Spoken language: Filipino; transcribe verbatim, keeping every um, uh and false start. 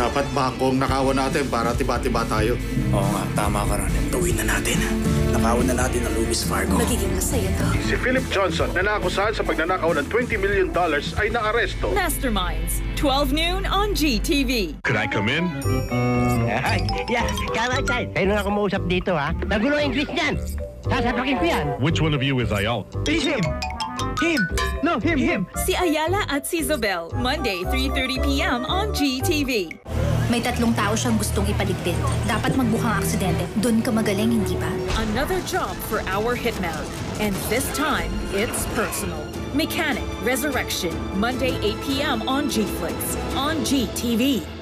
Dapat bangkong nakawan natin para tiba-tiba tayo. Oo nga, tama ka ron. Gawin na natin. Nakawan na natin ang Loomis Fargo. Magiging masaya to. Si Philip Johnson na naakusahan sa pagnanakaw ng twenty million dollars ay naaresto. Masterminds, twelve noon on G T V. Could I come in? Yeah, come outside. Kayo na ako mausap dito, ha? Nagulo ang English niyan. Sasapakin ko yan. Which one of you is Ayala? It's him! Him! No, him, him! Si Ayala at si Zobel, Monday, three thirty p m on G T V. May tatlong tao siyang gustong ipaligpit. Dapat magbukhang aksidente. Doon ka magaling, hindi ba? Another job for our hitman. And this time, it's personal. Mechanic Resurrection, Monday, eight p m on G Flix, on G T V.